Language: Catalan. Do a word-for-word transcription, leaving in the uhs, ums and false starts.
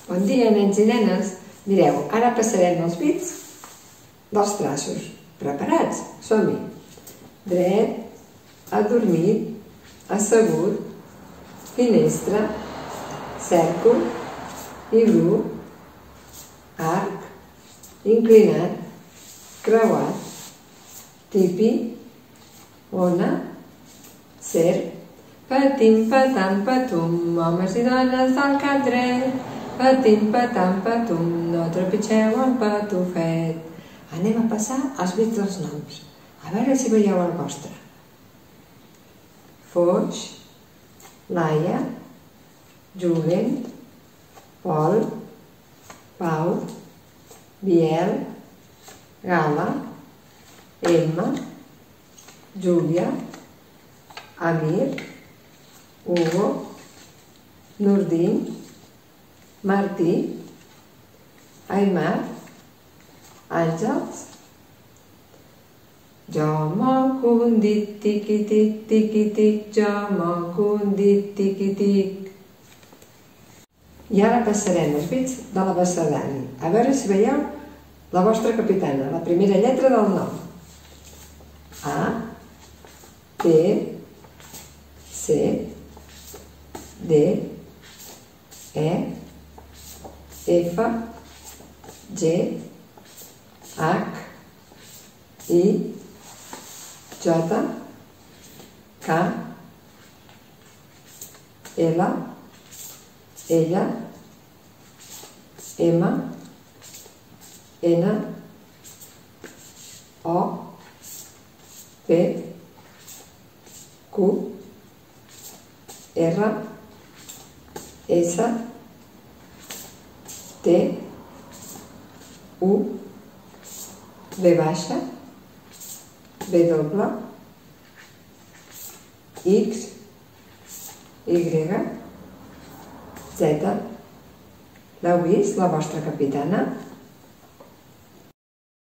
Bon dia, nens i nenes. Mireu, ara passarem els bits dels traços. Preparats? Som-hi. Dret, adormit, assegut, finestra, cèrcol, iglú, arc, inclinat, creuat, tipi, ona, serp, patim, patam, patum, homes i dones del cap dret, patim, patam, patum, no trepitgeu el patufet. Anem a passar els bits dels noms, a veure si veieu el vostre. Foix, Laia, Julen, Pol, Pau, Biel, Gala, Emma, Júlia, Amir, Hugo, Nordin, Martí, Aimar, Àngels. Jo moc un dit, tiqui-tic, tiqui-tic, jo moc un dit, tiqui-tic. I ara passarem els bits de l'abecedari. A veure si veieu la vostra capitana, la primera lletra del nom. A, T, C, D, E, F, G, H, I, J, K, L, ella, M, N, O, P, Q, R, S, T, U, V baixa, W, X, Y, Z. L'heu vist, la vostra capitana?